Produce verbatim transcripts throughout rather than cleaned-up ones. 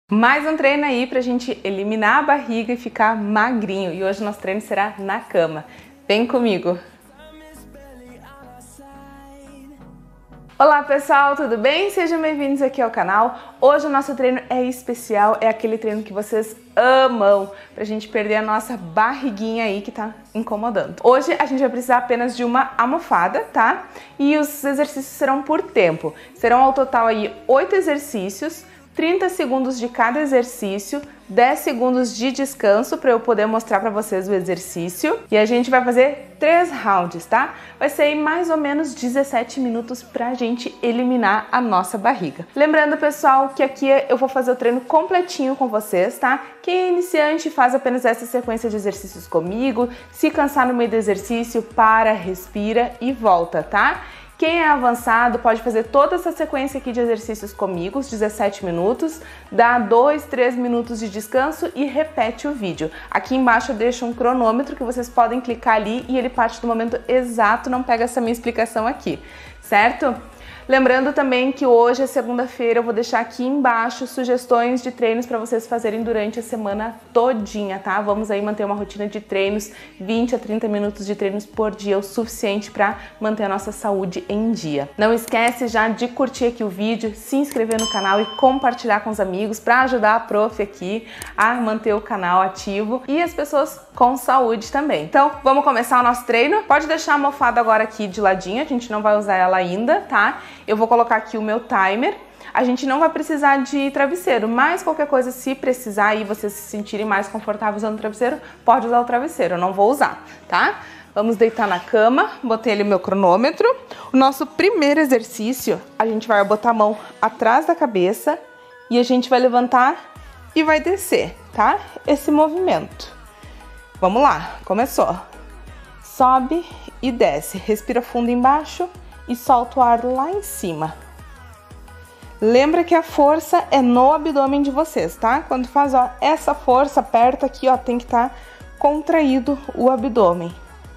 Mais um treino aí pra gente eliminar a barriga e ficar magrinho. E hoje nosso treino será na cama. Vem comigo! Olá pessoal, tudo bem? Sejam bem-vindos aqui ao canal. Hoje o nosso treino é especial, é aquele treino que vocês amam, pra gente perder a nossa barriguinha aí que tá incomodando. Hoje a gente vai precisar apenas de uma almofada, tá? E os exercícios serão por tempo. Serão ao total aí oito exercícios, trinta segundos de cada exercício, dez segundos de descanso para eu poder mostrar para vocês o exercício. E a gente vai fazer três rounds, tá? Vai ser aí mais ou menos dezessete minutos pra gente eliminar a nossa barriga. Lembrando, pessoal, que aqui eu vou fazer o treino completinho com vocês, tá? Quem é iniciante faz apenas essa sequência de exercícios comigo. Se cansar no meio do exercício, para, respira e volta, tá? Quem é avançado pode fazer toda essa sequência aqui de exercícios comigo, os dezessete minutos, dá dois, três minutos de descanso e repete o vídeo. Aqui embaixo eu deixo um cronômetro que vocês podem clicar ali e ele parte do momento exato, não pega essa minha explicação aqui, certo? Lembrando também que hoje é segunda-feira, eu vou deixar aqui embaixo sugestões de treinos para vocês fazerem durante a semana todinha, tá? Vamos aí manter uma rotina de treinos, vinte a trinta minutos de treinos por dia, o suficiente para manter a nossa saúde em dia. Não esquece já de curtir aqui o vídeo, se inscrever no canal e compartilhar com os amigos para ajudar a prof aqui a manter o canal ativo e as pessoas com saúde também. Então, vamos começar o nosso treino. Pode deixar a almofada agora aqui de ladinho, a gente não vai usar ela ainda, tá? Eu vou colocar aqui o meu timer. A gente não vai precisar de travesseiro, mas qualquer coisa, se precisar e vocês se sentirem mais confortáveis usando o travesseiro, pode usar o travesseiro, eu não vou usar, tá? Vamos deitar na cama, botei ali o meu cronômetro. O nosso primeiro exercício, a gente vai botar a mão atrás da cabeça e a gente vai levantar e vai descer, tá? Esse movimento. Vamos lá, começou. Sobe e desce, respira fundo embaixo e solta o ar lá em cima. Lembra que a força é no abdômen de vocês, tá? Quando faz, ó, essa força, aperta aqui, ó, tem que estar contraído o abdômen.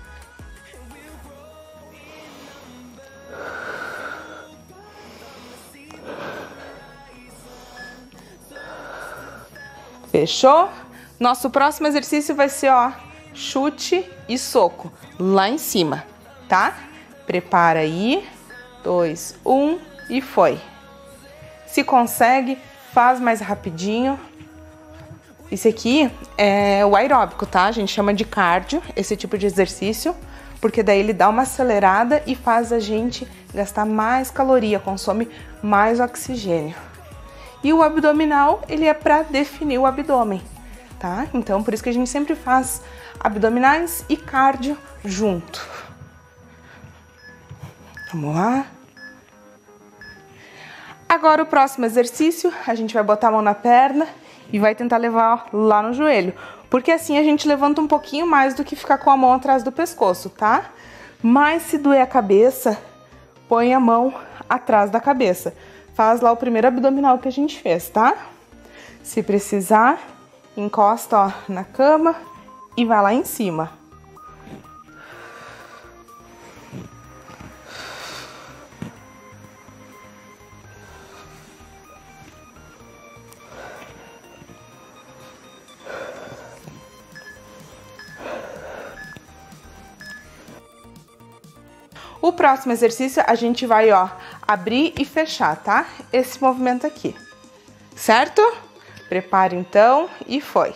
Fechou? Nosso próximo exercício vai ser, ó, chute e soco lá em cima, tá? Prepara aí, dois, um e foi. Se consegue, faz mais rapidinho. Esse aqui é o aeróbico, tá? A gente chama de cardio, esse tipo de exercício, porque daí ele dá uma acelerada e faz a gente gastar mais caloria, consome mais oxigênio. E o abdominal, ele é para definir o abdômen, tá? Então, por isso que a gente sempre faz abdominais e cardio junto. Vamos lá. Agora o próximo exercício, a gente vai botar a mão na perna e vai tentar levar lá no joelho. Porque assim a gente levanta um pouquinho mais do que ficar com a mão atrás do pescoço, tá? Mas se doer a cabeça, põe a mão atrás da cabeça. Faz lá o primeiro abdominal que a gente fez, tá? Se precisar, encosta, ó, na cama e vai lá em cima. O próximo exercício a gente vai, ó, abrir e fechar, tá? Esse movimento aqui, certo? Prepara então e foi.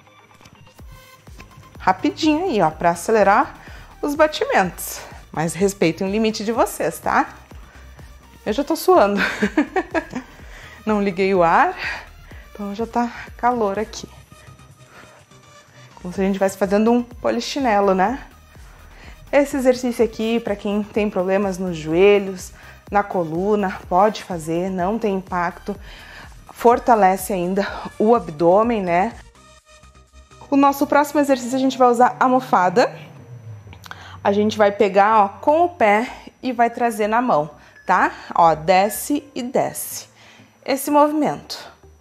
Rapidinho aí, ó, pra acelerar os batimentos. Mas respeitem o limite de vocês, tá? Eu já tô suando. Não liguei o ar, então já tá calor aqui. Como se a gente estivesse fazendo um polichinelo, né? Esse exercício aqui, para quem tem problemas nos joelhos, na coluna, pode fazer, não tem impacto, fortalece ainda o abdômen, né? O nosso próximo exercício a gente vai usar a almofada. A gente vai pegar, ó, com o pé e vai trazer na mão, tá? Ó, desce e desce. Esse movimento.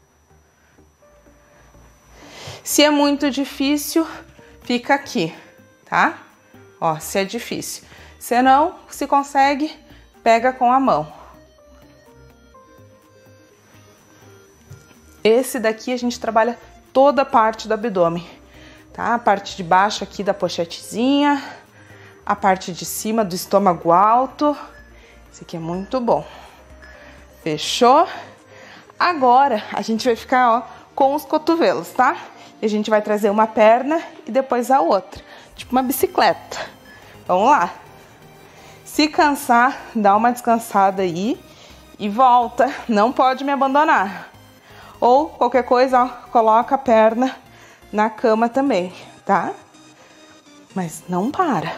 Se é muito difícil, fica aqui, tá? Ó, se é difícil. Se não, se consegue, pega com a mão. Esse daqui a gente trabalha toda a parte do abdômen, tá? A parte de baixo aqui da pochetezinha, a parte de cima do estômago alto. Esse aqui é muito bom. Fechou? Agora a gente vai ficar, ó, com os cotovelos, tá? E a gente vai trazer uma perna e depois a outra, tipo uma bicicleta. Vamos lá. Se cansar, dá uma descansada aí e volta. Não pode me abandonar. Ou qualquer coisa, ó, coloca a perna na cama também, tá? Mas não para.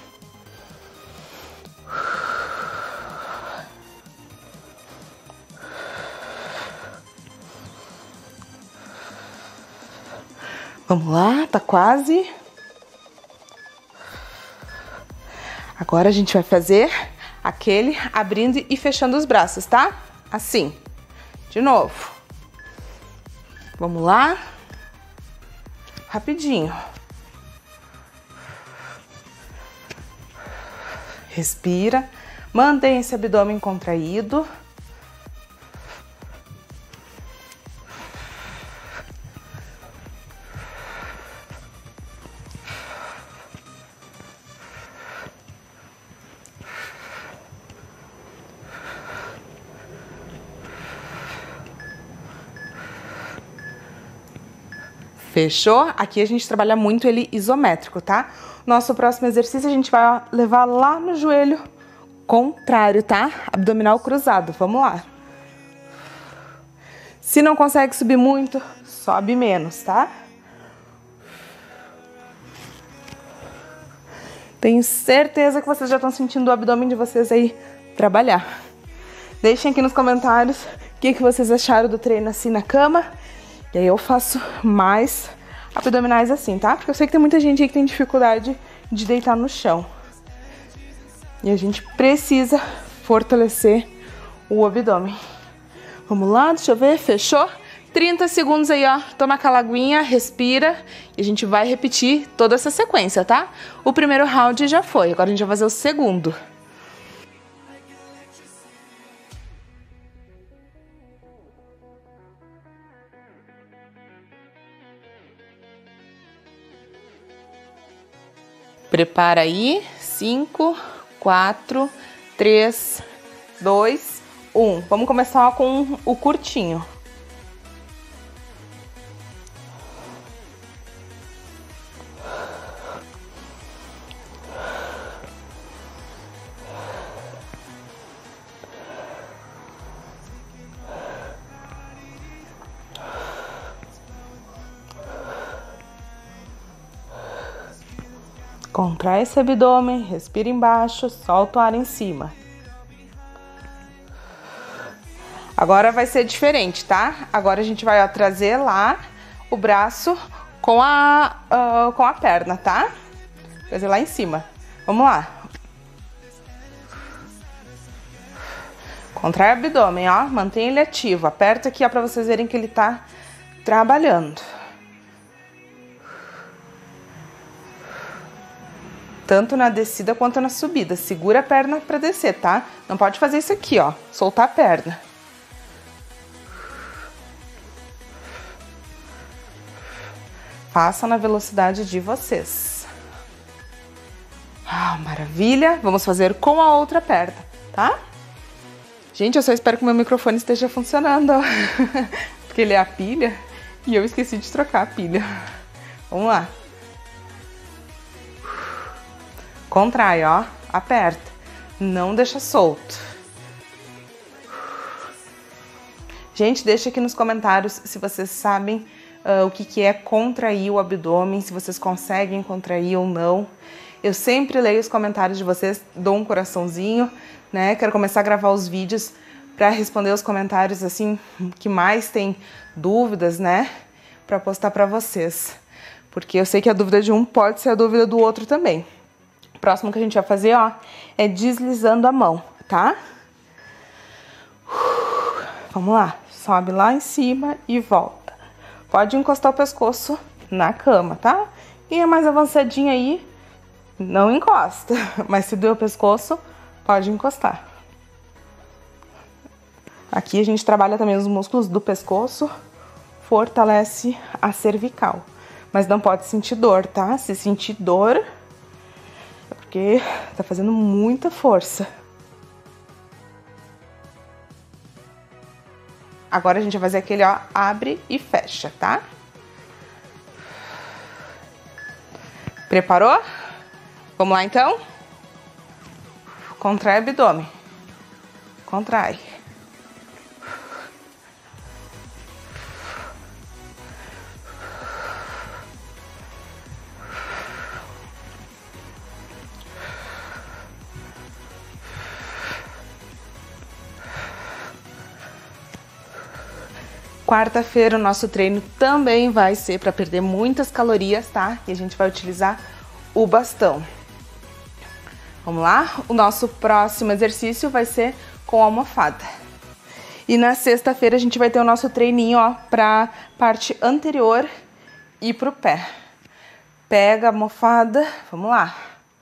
Vamos lá, tá quase. Agora a gente vai fazer aquele abrindo e fechando os braços, tá? Assim. De novo. Vamos lá. Rapidinho. Respira. Mantém esse abdômen contraído. Fechou? Aqui a gente trabalha muito ele isométrico, tá? Nosso próximo exercício a gente vai levar lá no joelho contrário, tá? Abdominal cruzado. Vamos lá. Se não consegue subir muito, sobe menos, tá? Tenho certeza que vocês já estão sentindo o abdômen de vocês aí trabalhar. Deixem aqui nos comentários o que, que vocês acharam do treino assim na cama. E aí eu faço mais abdominais assim, tá? Porque eu sei que tem muita gente aí que tem dificuldade de deitar no chão. E a gente precisa fortalecer o abdômen. Vamos lá, deixa eu ver, fechou? trinta segundos aí, ó, toma aquela aguinha, respira. E a gente vai repetir toda essa sequência, tá? O primeiro round já foi, agora a gente vai fazer o segundo. Prepara aí, cinco, quatro, três, dois, um. Vamos começar com o curtinho. Contrai esse abdômen, respira embaixo, solta o ar em cima. Agora vai ser diferente, tá? Agora a gente vai ó, trazer lá o braço com a, uh, com a perna, tá? Trazer lá em cima. Vamos lá. Contrai o abdômen, ó. Mantém ele ativo. Aperta aqui, ó, pra vocês verem que ele tá trabalhando. Tanto na descida quanto na subida. Segura a perna pra descer, tá? Não pode fazer isso aqui, ó. Soltar a perna. Faça na velocidade de vocês. Ah, maravilha. Vamos fazer com a outra perna, tá? Gente, eu só espero que o meu microfone esteja funcionando, ó. Porque ele é a pilha e eu esqueci de trocar a pilha. Vamos lá. Contrai, ó. Aperta. Não deixa solto. Gente, deixa aqui nos comentários se vocês sabem uh, o que, que é contrair o abdômen, se vocês conseguem contrair ou não. Eu sempre leio os comentários de vocês, dou um coraçãozinho, né? Quero começar a gravar os vídeos para responder os comentários assim que mais tem dúvidas, né? Para postar para vocês. Porque eu sei que a dúvida de um pode ser a dúvida do outro também. O próximo que a gente vai fazer, ó, é deslizando a mão, tá? Vamos lá. Sobe lá em cima e volta. Pode encostar o pescoço na cama, tá? Quem é mais avançadinho aí, não encosta. Mas se doer o pescoço, pode encostar. Aqui a gente trabalha também os músculos do pescoço, fortalece a cervical. Mas não pode sentir dor, tá? Se sentir dor, é porque tá fazendo muita força. Agora a gente vai fazer aquele, ó, abre e fecha, tá? Preparou? Vamos lá, então? Contrai o abdômen. Contrai. Quarta-feira o nosso treino também vai ser para perder muitas calorias, tá? E a gente vai utilizar o bastão. Vamos lá? O nosso próximo exercício vai ser com a almofada. E na sexta-feira a gente vai ter o nosso treininho, ó, pra parte anterior e pro pé. Pega a almofada, vamos lá.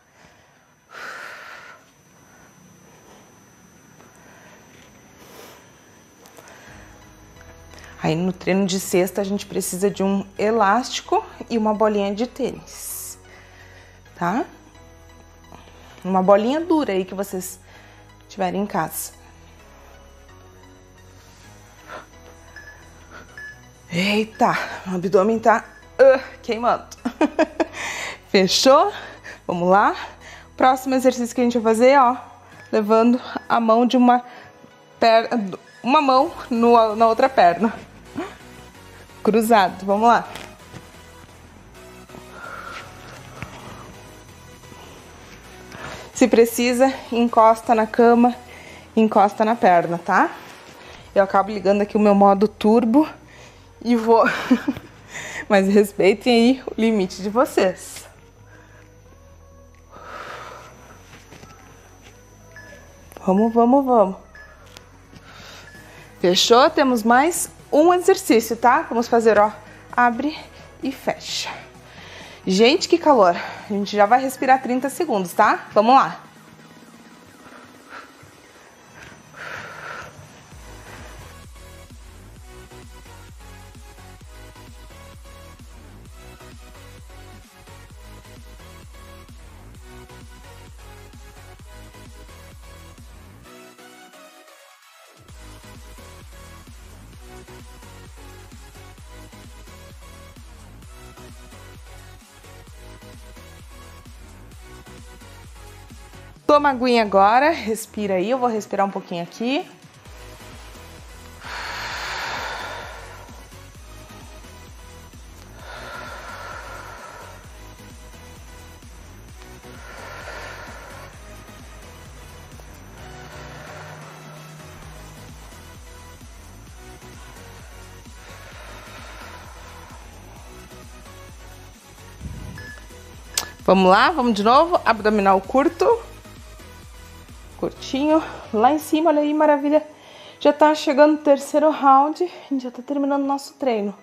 Aí no treino de sexta a gente precisa de um elástico e uma bolinha de tênis, tá? Uma bolinha dura aí que vocês tiverem em casa. Eita, o abdômen tá uh, queimando. Fechou? Vamos lá? Próximo exercício que a gente vai fazer, ó, levando a mão de uma perna, uma mão no, na outra perna. Cruzado, vamos lá. Se precisa, encosta na cama, encosta na perna, tá? Eu acabo ligando aqui o meu modo turbo e vou... Mas respeitem aí o limite de vocês. Vamos, vamos, vamos. Fechou? Temos mais um exercício, tá? Vamos fazer, ó, abre e fecha. Gente, que calor. A gente já vai respirar trinta segundos, tá? Vamos lá. Toma aguinha agora, respira aí, eu vou respirar um pouquinho aqui. Vamos lá, vamos de novo, abdominal curto. Curtinho, lá em cima, olha aí, maravilha. Já tá chegando o terceiro round, a gente já tá terminando o nosso treino.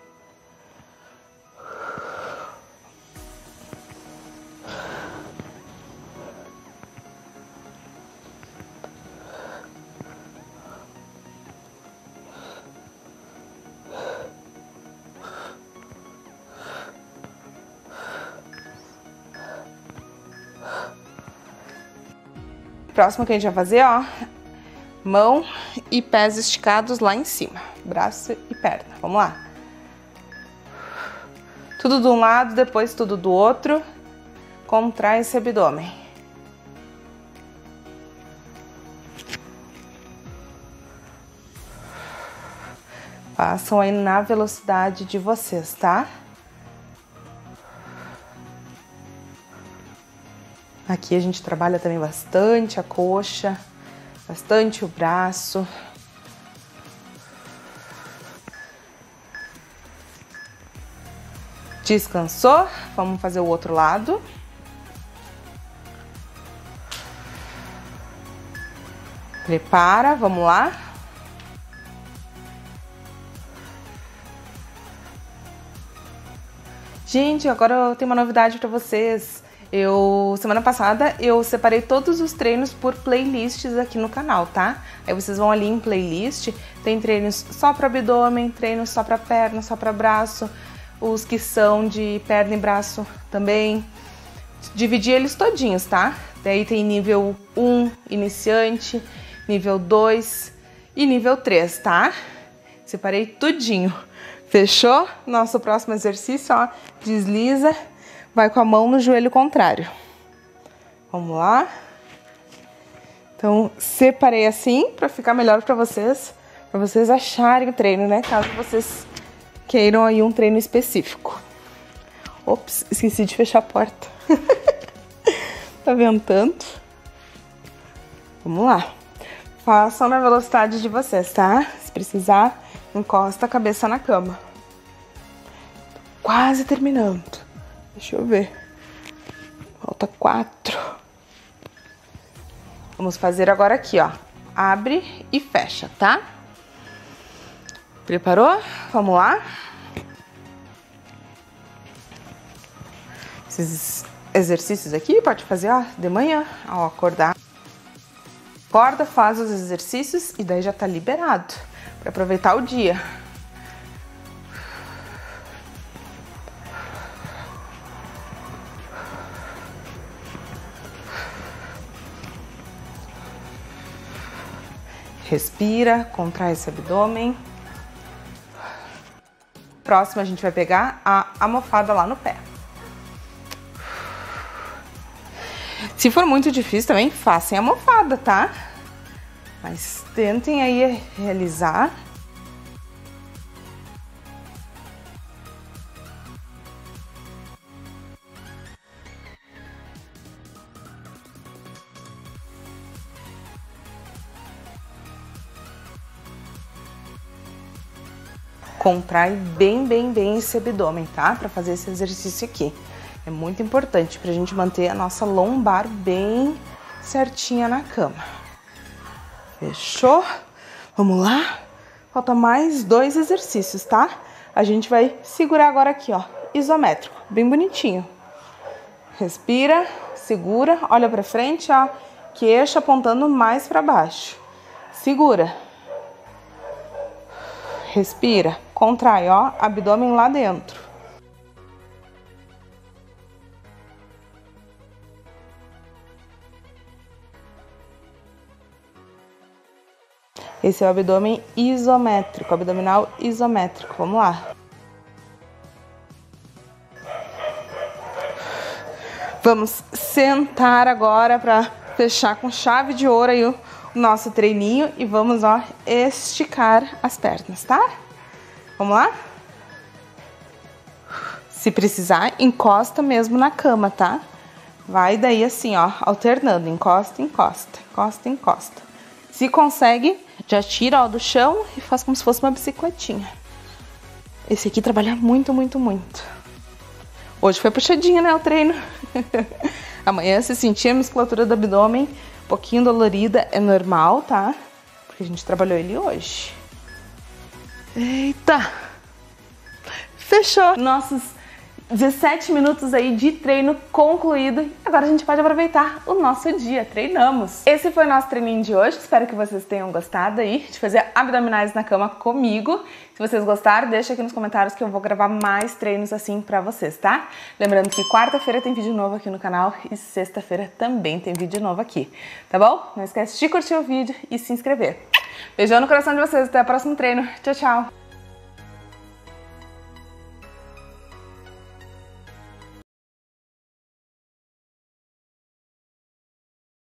Próximo que a gente vai fazer, ó, mão e pés esticados lá em cima, braço e perna. Vamos lá. Tudo de um lado, depois tudo do outro. Contrai esse abdômen. Façam aí na velocidade de vocês, tá? Aqui a gente trabalha também bastante a coxa, bastante o braço. Descansou? Vamos fazer o outro lado. Prepara, vamos lá. Gente, agora eu tenho uma novidade para vocês. Eu, semana passada, eu separei todos os treinos por playlists aqui no canal, tá? Aí vocês vão ali em playlist, tem treinos só para abdômen, treinos só para perna, só para braço, os que são de perna e braço também. Dividi eles todinhos, tá? Daí tem nível um, iniciante, nível dois e nível três, tá? Separei tudinho. Fechou? Nosso próximo exercício, ó, desliza. Vai com a mão no joelho contrário. Vamos lá. Então, separei assim para ficar melhor para vocês, para vocês acharem o treino, né? Caso vocês queiram aí um treino específico. Ops, esqueci de fechar a porta. Tá ventando. Vamos lá. Façam na velocidade de vocês, tá? Se precisar, encosta a cabeça na cama. Quase terminando. Deixa eu ver. Falta quatro. Vamos fazer agora aqui, ó. Abre e fecha, tá? Preparou? Vamos lá? Esses exercícios aqui pode fazer, ó, de manhã, ao acordar. Acorda, faz os exercícios e daí já tá liberado para aproveitar o dia. Respira, contrai esse abdômen. Próximo a gente vai pegar a almofada lá no pé. Se for muito difícil também, façam almofada, tá? Mas tentem aí realizar. Contrai bem, bem, bem esse abdômen, tá? Pra fazer esse exercício aqui. É muito importante pra gente manter a nossa lombar bem certinha na cama. Fechou? Vamos lá? Falta mais dois exercícios, tá? A gente vai segurar agora aqui, ó, isométrico, bem bonitinho. Respira, segura, olha pra frente, ó, queixo apontando mais pra baixo. Segura. Respira, contrai, ó, abdômen lá dentro. Esse é o abdômen isométrico, abdominal isométrico. Vamos lá. Vamos sentar agora para fechar com chave de ouro aí o nosso treininho e vamos, ó, esticar as pernas, tá? Vamos lá? Se precisar, encosta mesmo na cama, tá? Vai daí assim, ó, alternando, encosta, encosta, encosta, encosta. Se consegue, já tira, ó, do chão e faz como se fosse uma bicicletinha. Esse aqui trabalha muito, muito, muito. Hoje foi puxadinho, né, o treino. Amanhã, se sentir a musculatura do abdômen um pouquinho dolorida, é normal, tá? Porque a gente trabalhou ele hoje. Eita! Fechou! Nossos dezessete minutos aí de treino concluído. Agora a gente pode aproveitar o nosso dia. Treinamos! Esse foi o nosso treininho de hoje. Espero que vocês tenham gostado aí de fazer abdominais na cama comigo. Se vocês gostaram, deixa aqui nos comentários que eu vou gravar mais treinos assim pra vocês, tá? Lembrando que quarta-feira tem vídeo novo aqui no canal e sexta-feira também tem vídeo novo aqui, tá bom? Não esquece de curtir o vídeo e se inscrever. Beijão no coração de vocês. Até o próximo treino. Tchau, tchau!